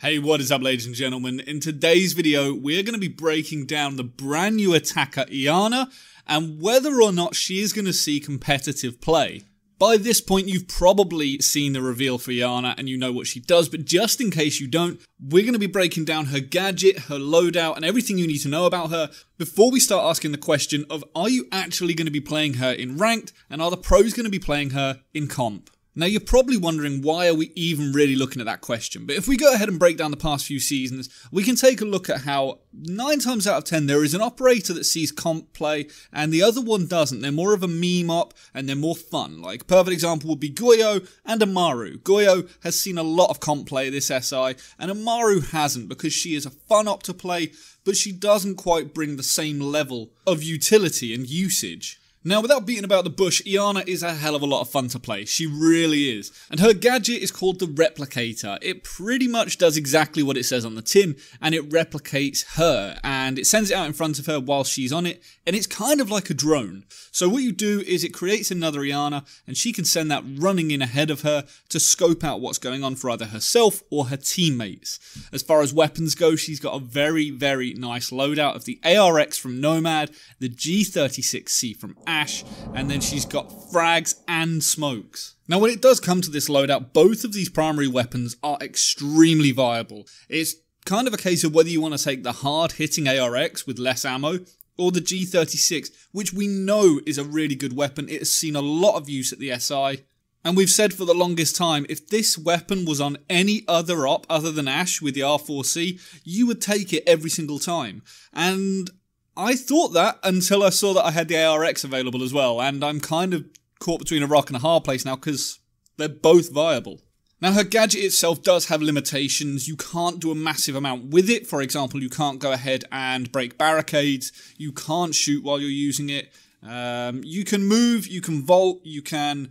Hey, what is up, ladies and gentlemen? In today's video, we're going to be breaking down the brand new attacker Iana and whether or not she is going to see competitive play. By this point, you've probably seen the reveal for Iana and you know what she does, but just in case you don't, we're going to be breaking down her gadget, her loadout, and everything you need to know about her before we start asking the question of, are you actually going to be playing her in ranked, and are the pros going to be playing her in comp? Now, you're probably wondering, why are we even really looking at that question? But if we go ahead and break down the past few seasons, we can take a look at how 9 times out of 10 there is an operator that sees comp play and the other one doesn't. They're more of a meme op and they're more fun. Like, perfect example would be Goyo and Amaru. Goyo has seen a lot of comp play this SI and Amaru hasn't, because she is a fun op to play, but she doesn't quite bring the same level of utility and usage. Now, without beating about the bush, Iana is a hell of a lot of fun to play. She really is. And her gadget is called the Replicator. It pretty much does exactly what it says on the tin, and it replicates her, and it sends it out in front of her while she's on it, and it's kind of like a drone. So what you do is it creates another Iana, and she can send that running in ahead of her to scope out what's going on for either herself or her teammates. As far as weapons go, she's got a very, very nice loadout of the ARX from Nomad, the G36C from Ash, and then she's got frags and smokes. Now, when it does come to this loadout, both of these primary weapons are extremely viable. It's kind of a case of whether you want to take the hard-hitting ARX with less ammo, or the G36, which we know is a really good weapon. It has seen a lot of use at the SI. And we've said for the longest time, if this weapon was on any other op other than Ash with the R4C, you would take it every single time. And I thought that until I saw that I had the ARX available as well, and I'm kind of caught between a rock and a hard place now because they're both viable. Now, her gadget itself does have limitations. You can't do a massive amount with it. For example, you can't go ahead and break barricades. You can't shoot while you're using it. You can move, you can vault, you can,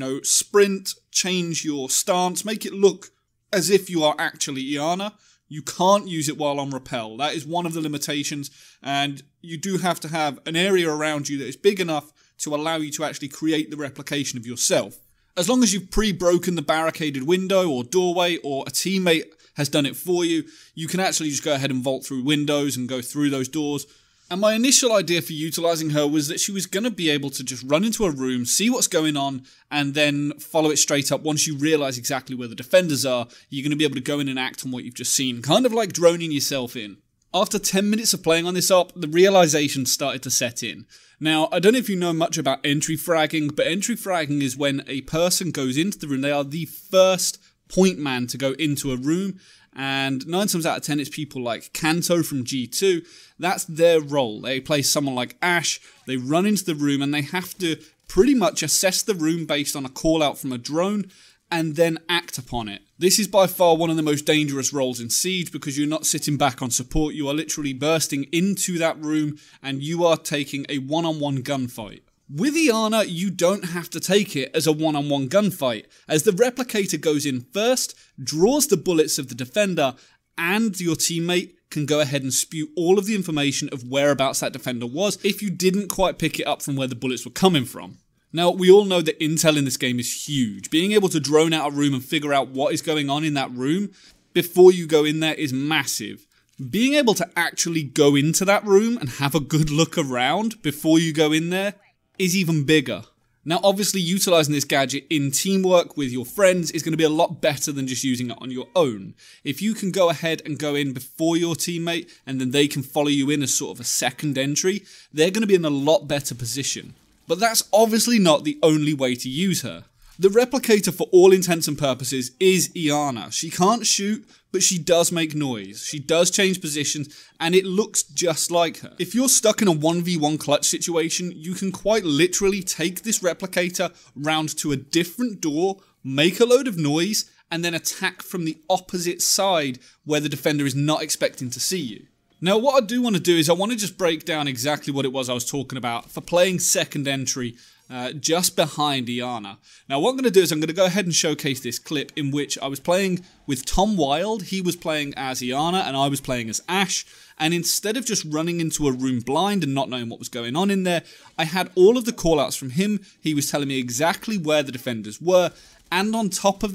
sprint, change your stance, make it look as if you are actually Iana. You can't use it while on rappel. That is one of the limitations, and you do have to have an area around you that is big enough to allow you to actually create the replication of yourself. As long as you've pre-broken the barricaded window or doorway, or a teammate has done it for you, you can actually just go ahead and vault through windows and go through those doors. And my initial idea for utilising her was that she was going to be able to just run into a room, see what's going on, and then follow it straight up. Once you realise exactly where the defenders are, you're going to be able to go in and act on what you've just seen, kind of like droning yourself in. After 10 minutes of playing on this op, the realisation started to set in. Now, I don't know if you know much about entry fragging, but entry fragging is when a person goes into the room. They are the first point man to go into a room, and 9 times out of 10 it's people like Kanto from G2. That's their role. They play someone like Ash, they run into the room and they have to pretty much assess the room based on a call out from a drone and then act upon it. This is by far one of the most dangerous roles in Siege, because you're not sitting back on support, you are literally bursting into that room and you are taking a one-on-one gunfight. With Iana, you don't have to take it as a one-on-one gunfight, as the Replicator goes in first, draws the bullets of the defender, and your teammate can go ahead and spew all of the information of whereabouts that defender was if you didn't quite pick it up from where the bullets were coming from. Now, we all know that intel in this game is huge. Being able to drone out a room and figure out what is going on in that room before you go in there is massive. Being able to actually go into that room and have a good look around before you go in there is even bigger. Now, obviously, utilising this gadget in teamwork with your friends is going to be a lot better than just using it on your own. If you can go ahead and go in before your teammate and then they can follow you in as sort of a second entry, they're going to be in a lot better position. But that's obviously not the only way to use her. The Replicator, for all intents and purposes, is Iana. She can't shoot, but she does make noise. She does change positions, and it looks just like her. If you're stuck in a 1v1 clutch situation, you can quite literally take this Replicator round to a different door, make a load of noise, and then attack from the opposite side where the defender is not expecting to see you. Now, what I do want to do is I want to just break down exactly what it was I was talking about for playing second entry just behind Iana. Now, what I'm going to do is I'm going to go ahead and showcase this clip in which I was playing with Tom Wild. He was playing as Iana and I was playing as Ash. And instead of just running into a room blind and not knowing what was going on in there, I had all of the callouts from him. He was telling me exactly where the defenders were. And on top of that,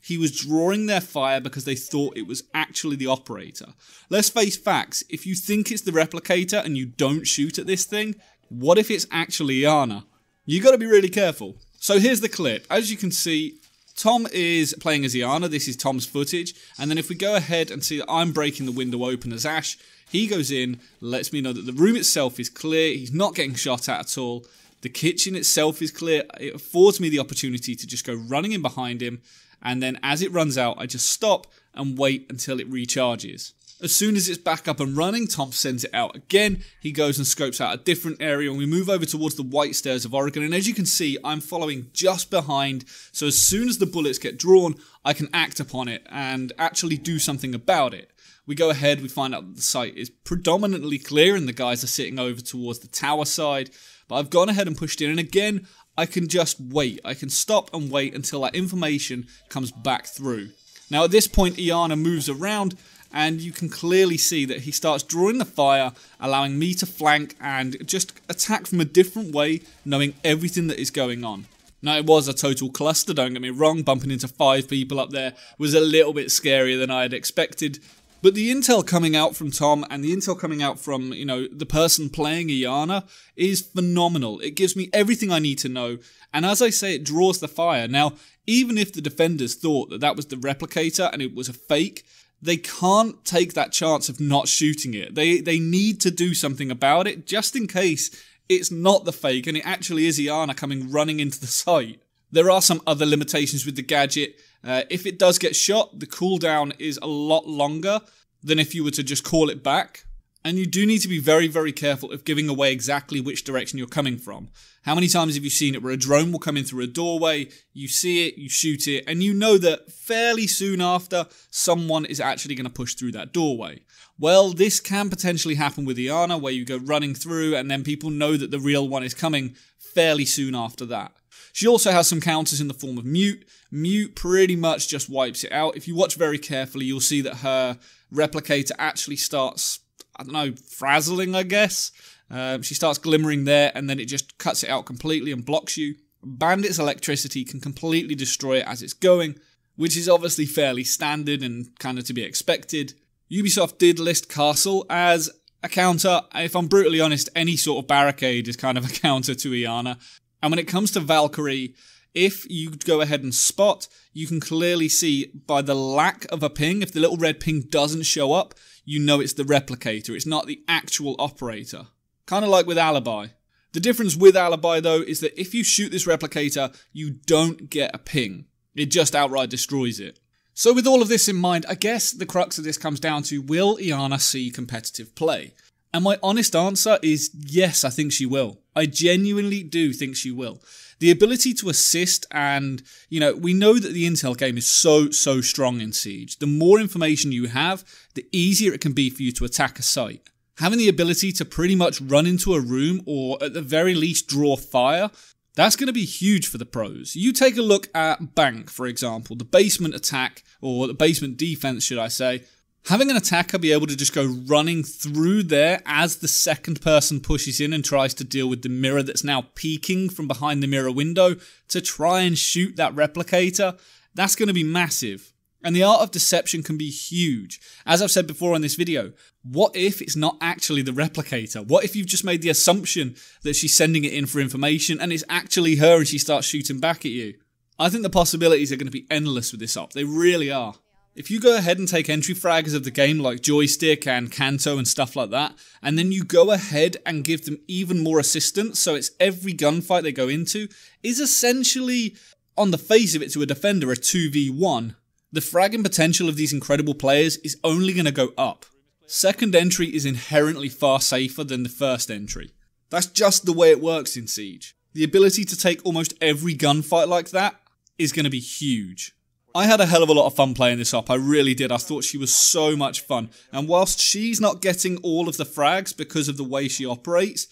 he was drawing their fire because they thought it was actually the operator. Let's face facts, if you think it's the replicator and you don't shoot at this thing, what if it's actually Iana? You gotta be really careful. So here's the clip. As you can see, Tom is playing as Iana. This is Tom's footage. And then if we go ahead and see that I'm breaking the window open as Ash, he goes in, lets me know that the room itself is clear. He's not getting shot at all. The kitchen itself is clear. It affords me the opportunity to just go running in behind him. And then as it runs out, I just stop and wait until it recharges. As soon as it's back up and running, Tom sends it out again. He goes and scopes out a different area, and we move over towards the White Stairs of Oregon. And as you can see, I'm following just behind. So as soon as the bullets get drawn, I can act upon it and actually do something about it. We go ahead, we find out that the site is predominantly clear and the guys are sitting over towards the tower side. But I've gone ahead and pushed in, and again, I can just wait. I can stop and wait until that information comes back through. Now at this point, Iana moves around, and you can clearly see that he starts drawing the fire, allowing me to flank and just attack from a different way, knowing everything that is going on. Now, it was a total cluster, don't get me wrong. Bumping into 5 people up there was a little bit scarier than I had expected. But the intel coming out from Tom and the intel coming out from, the person playing Iana is phenomenal. It gives me everything I need to know. And as I say, it draws the fire. Now, even if the defenders thought that that was the replicator and it was a fake, they can't take that chance of not shooting it. They need to do something about it just in case it's not the fake and it actually is Iana coming running into the site. There are some other limitations with the gadget. If it does get shot, the cooldown is a lot longer than if you were to just call it back. And you do need to be very, very careful of giving away exactly which direction you're coming from. How many times have you seen it where a drone will come in through a doorway, you see it, you shoot it, and you know that fairly soon after, someone is actually going to push through that doorway? Well, this can potentially happen with Iana, where you go running through and then people know that the real one is coming fairly soon after that. She also has some counters in the form of mute. Mute pretty much just wipes it out. If you watch very carefully, you'll see that her replicator actually starts, frazzling, I guess. She starts glimmering there, and then it just cuts it out completely and blocks you. Bandit's electricity can completely destroy it as it's going, which is obviously fairly standard and kind of to be expected. Ubisoft did list Castle as a counter. If I'm brutally honest, any sort of barricade is kind of a counter to Iana. And when it comes to Valkyrie, if you go ahead and spot, you can clearly see by the lack of a ping, if the little red ping doesn't show up, you know it's the replicator. It's not the actual operator. Kind of like with Alibi. The difference with Alibi, though, is that if you shoot this replicator, you don't get a ping. It just outright destroys it. So with all of this in mind, I guess the crux of this comes down to, will Iana see competitive play? And my honest answer is yes, I think she will. I genuinely do think she will. The ability to assist and, we know that the intel game is so strong in Siege. The more information you have, the easier it can be for you to attack a site. Having the ability to pretty much run into a room or at the very least draw fire, that's going to be huge for the pros. You take a look at Bank, for example, the basement attack, or the basement defense, should I say. Having an attacker be able to just go running through there as the second person pushes in and tries to deal with the mirror that's now peeking from behind the mirror window to try and shoot that replicator, that's going to be massive. And the art of deception can be huge. As I've said before on this video, what if it's not actually the replicator? What if you've just made the assumption that she's sending it in for information and it's actually her and she starts shooting back at you? I think the possibilities are going to be endless with this op. They really are. If you go ahead and take entry fraggers of the game like Joystick and Kanto and stuff like that, and then you go ahead and give them even more assistance, so it's every gunfight they go into, is essentially, on the face of it to a defender, a 2v1. The fragging potential of these incredible players is only going to go up. Second entry is inherently far safer than the first entry. That's just the way it works in Siege. The ability to take almost every gunfight like that is going to be huge. I had a hell of a lot of fun playing this op, I really did. I thought she was so much fun. And whilst she's not getting all of the frags because of the way she operates,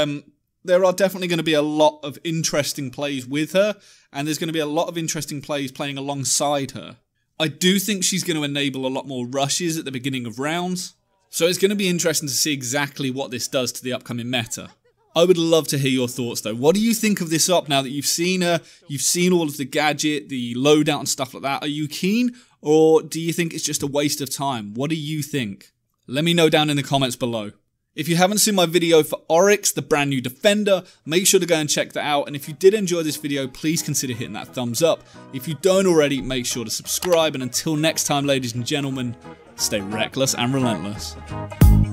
there are definitely going to be a lot of interesting plays with her, and there's going to be a lot of interesting plays playing alongside her. I do think she's going to enable a lot more rushes at the beginning of rounds, so it's going to be interesting to see exactly what this does to the upcoming meta. I would love to hear your thoughts though. What do you think of this up now that you've seen her, you've seen all of the gadget, the loadout and stuff like that? Are you keen, or do you think it's just a waste of time? What do you think? Let me know down in the comments below. If you haven't seen my video for Oryx, the brand new Defender, make sure to go and check that out. And if you did enjoy this video, please consider hitting that thumbs up. If you don't already, make sure to subscribe. And until next time, ladies and gentlemen, stay reckless and relentless.